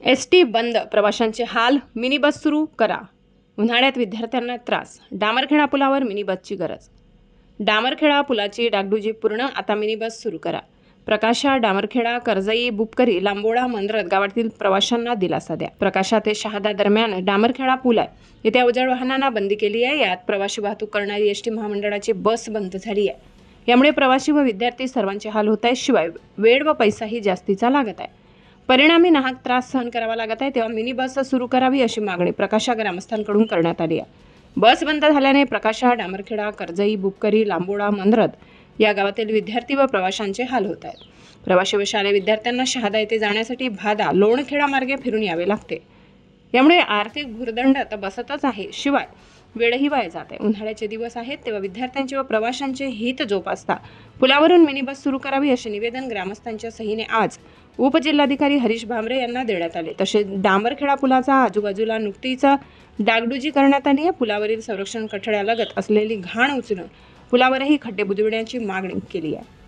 ST बंद, प्रवाशांचे हाल, मिनी बस सुरू करा. उन्हाळ्यात विद्यार्थ्यांना त्रास, डामरखेडा पुलावर मिनी बसची गरज. डामरखेडा पुलाची डागडुजी पूर्ण, आता मिनी बस सुरू करा. प्रकाशा, डामरखेडा, कर्जई, बुपकरी, लांबोडा, मंद्रत गावातील प्रवाशांना दिलासा द्या. प्रकाशा ते शहादा दरम्यान डामरखेडा पूल आहे. येथे अवजड वाहनांना बंदी केली आहे. यात प्रवासी वाहतूक करणारी एसटी महामंडळाची बस बंद झाली आहे. यामुळे प्रवासी व विद्यार्थी सर्वांचे हाल होत आहेत. शिवाय वेळ व पैसाही जास्तीचा लागत आहे. परिणामी नाहक त्रास सहन करावा लागत आहे. तेव्हा मिनी बस सुरू करावी अशी मागणी प्रकाशा ग्रामस्थांकडून करण्यात आली आहे. बस बंद झाल्याने प्रकाशा, डामरखेडा, कर्जई, बुपकरी, लांबोडा, मंद्रत या गावातील विद्यार्थी व प्रवाशांचे हाल होत आहेत. प्रवासी व शालेय विद्यार्थ्यांना शहादा येथे जाण्यासाठी भादा, लोणखेडा मार्गे फिरून यावे लागते. यामुळे आर्थिक भुर्दंड आता बसतच आहे. शिवाय वेळही वाया जात आहे. उन्हाळ्याचे दिवस आहेत, तेव्हा विद्यार्थ्यांचे व प्रवाशांचे हित जोपासता पुलावरून मिनी बस सुरू करावी असे निवेदन ग्रामस्थांच्या सहीने आज उपजिल्हाधिकारी हरीश भामरे यांना देण्यात आले. तसेच डांबरखेडा पुलाचा आजूबाजूला नुकतीच डागडुजी करण्यात आली आहे. पुलावरील संरक्षण कठड्यालगत असलेली घाण उचलून पुलावरही खड्डे बुजविण्याची मागणी केली आहे.